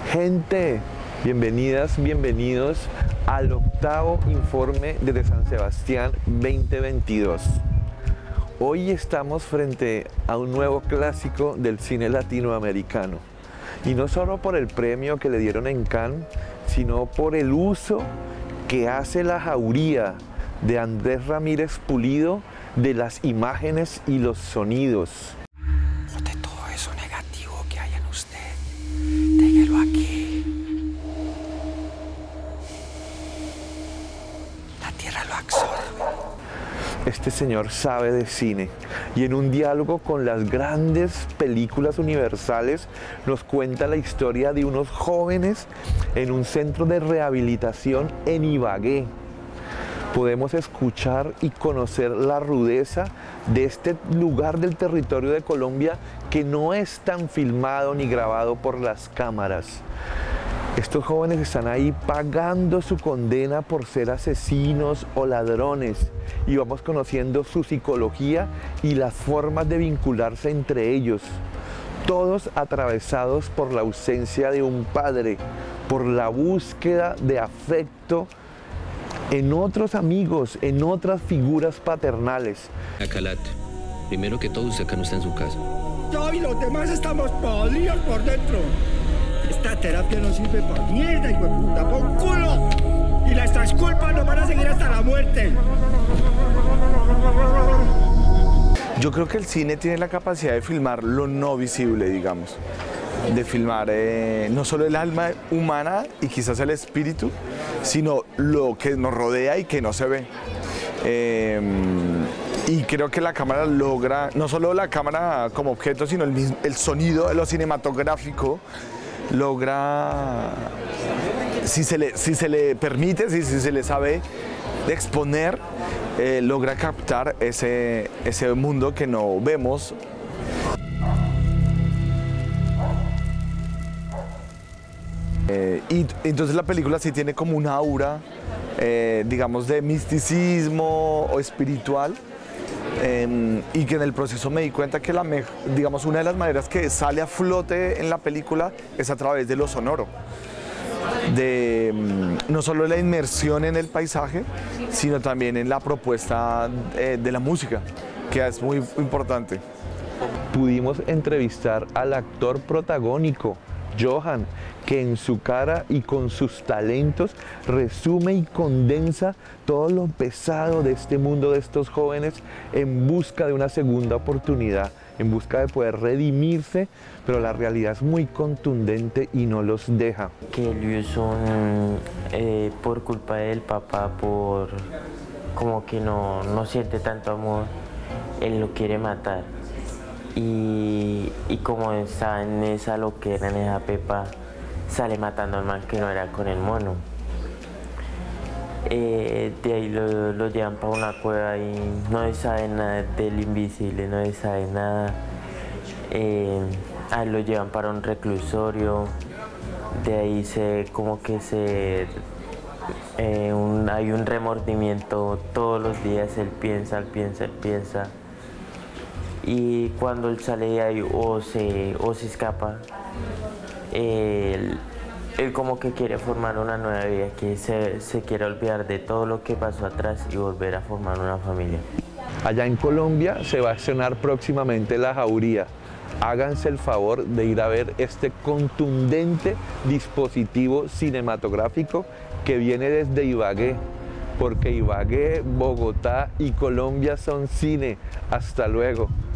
Gente, bienvenidas, bienvenidos al octavo informe desde San Sebastián 2022. Hoy estamos frente a un nuevo clásico del cine latinoamericano. Y no solo por el premio que le dieron en Cannes, sino por el uso que hace la jauría de Andrés Ramírez Pulido de las imágenes y los sonidos. De todo eso negativo que hay en usted, déjelo aquí. La tierra lo absorbe. Este señor sabe de cine y en un diálogo con las grandes películas universales nos cuenta la historia de unos jóvenes en un centro de rehabilitación en Ibagué. Podemos escuchar y conocer la rudeza de este lugar del territorio de Colombia que no es tan filmado ni grabado por las cámaras. Estos jóvenes están ahí pagando su condena por ser asesinos o ladrones y vamos conociendo su psicología y las formas de vincularse entre ellos. Todos atravesados por la ausencia de un padre, por la búsqueda de afecto en otros amigos, en otras figuras paternales. Acalat, primero que todo usted acá no está en su casa. Yo y los demás estamos podridos por dentro. Esta terapia no sirve para mierda, hijo de puta, por un culo. Y nuestras culpas nos van a seguir hasta la muerte. Yo creo que el cine tiene la capacidad de filmar lo no visible, digamos. De filmar no solo el alma humana y quizás el espíritu, sino lo que nos rodea y que no se ve. Y creo que la cámara logra, no solo la cámara como objeto, sino el sonido, lo cinematográfico, logra, si se le permite, si se le sabe exponer, logra captar ese mundo que no vemos. Y entonces la película sí tiene como una aura, digamos, de misticismo o espiritual, y que en el proceso me di cuenta que digamos, una de las maneras que sale a flote en la película es a través de lo sonoro, de no solo la inmersión en el paisaje, sino también en la propuesta de la música, que es muy importante. Pudimos entrevistar al actor protagónico, Johan, que en su cara y con sus talentos resume y condensa todo lo pesado de este mundo de estos jóvenes en busca de una segunda oportunidad, en busca de poder redimirse, pero la realidad es muy contundente y no los deja. Que Liuson, por culpa del papá, como que no siente tanto amor, él lo quiere matar. Y como está en esa loquera, en esa pepa, sale matando al man que no era con el mono. De ahí lo llevan para una cueva y no se sabe nada del invisible, no se sabe nada. Ahí lo llevan para un reclusorio, de ahí hay un remordimiento todos los días, él piensa. Y cuando él sale de ahí o se escapa, él como que quiere formar una nueva vida, que se quiere olvidar de todo lo que pasó atrás y volver a formar una familia. Allá en Colombia se va a estrenar próximamente La Jauría. Háganse el favor de ir a ver este contundente dispositivo cinematográfico que viene desde Ibagué, porque Ibagué, Bogotá y Colombia son cine. Hasta luego.